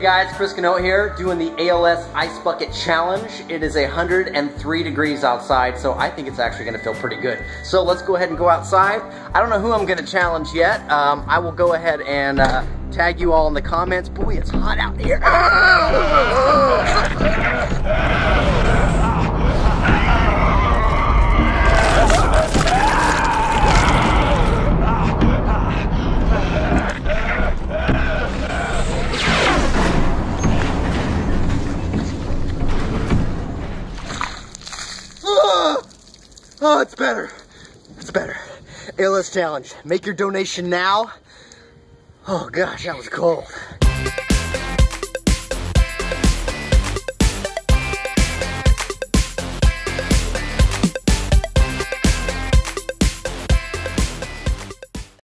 Guys, Chris Canote here, doing the ALS Ice Bucket Challenge. It is 103 degrees outside, so I think it's actually gonna feel pretty good. So let's go ahead and go outside. I don't know who I'm gonna challenge yet. I will go ahead and tag you all in the comments. Boy, it's hot out here. Oh, it's better. It's better. ALS Challenge. Make your donation now. Oh gosh, that was cold.